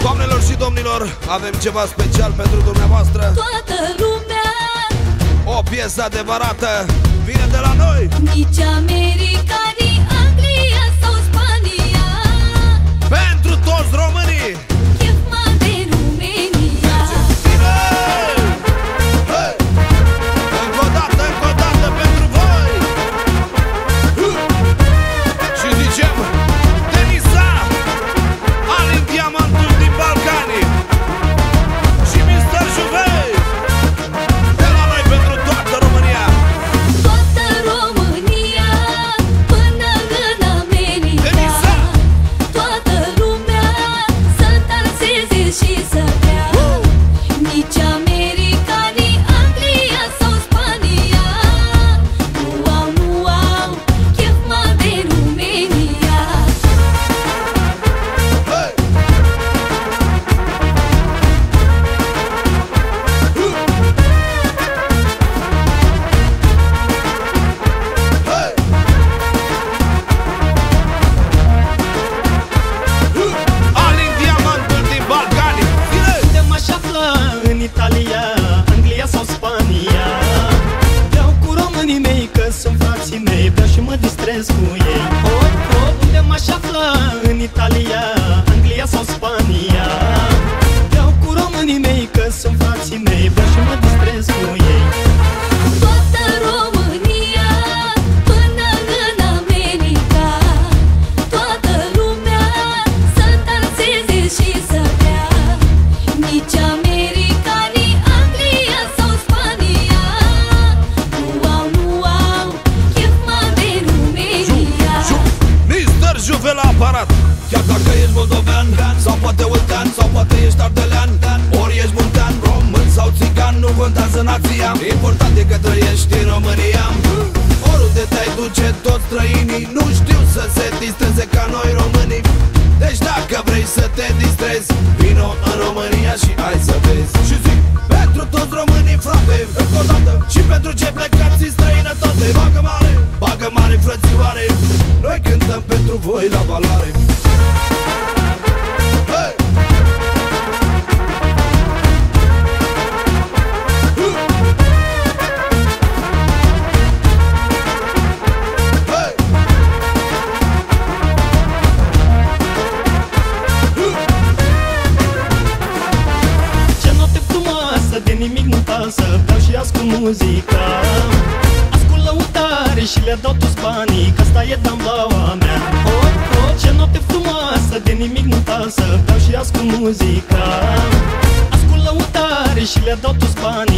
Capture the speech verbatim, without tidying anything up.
Doamnelor și domnilor, avem ceva special pentru dumneavoastră. Toată lumea, o piesă adevărată vine de la noi. nici americanii, Anglia sau Spania. Pentru toți românii, Chef de România. hey! Încă o dată, încă o dată pentru voi. Și zicem Denisa, Alin Diamantul din Balcani și mister Juvei, de la noi pentru toată România. Toată România până în America. Denisa! Toată lumea să danseze și să bea. Nici americanii, Anglia sau Spania nu au, nu au chef de România. Hey! Hey! Alin Diamantul din Balcani. Unde m-aș afla, în Italia, Anglia sau Spania, beau cu românii mei că sunt frații mei, beau și mă distrez cu ei. Oh, oh, unde m-aș afla, în Italia, Anglia sau Spania, beau cu românii mei că sunt frații mei, beau și mă distrez cu ei. Toată România până în America. Toată lumea să danseze și să bea. Nici americanii, Anglia sau Spania nu au, nu au chef de România. mister Juve la aparat. Chiar dacă ești moldovean sau poate oltean sau poate ești ardelean, ori ești muntean, român sau țigan, nu contează nația, important e că trăiești în România. Oriunde te-ai duce, toți străinii nu știu să se distreze ca noi românii. Deci dacă vrei să te distrezi, vino în România și hai să vezi. Și zic pentru toți românii, frate, încă o dată. Și pentru cei plecați în străinătate, bagă mare, bagă mare, frățioare, noi cântăm pentru voi la valoare. Hey! Hey! Ce noapte frumoasă, de nimic nu pasă, beau și ascult muzica. Ascult lăutare și le dau toți banii, că asta e tamblaua mea. Oh, oh, ce noapte frumoasă, de nimic nu pasă, beau și ascult muzica. Ascult lăutare și le dau toți banii.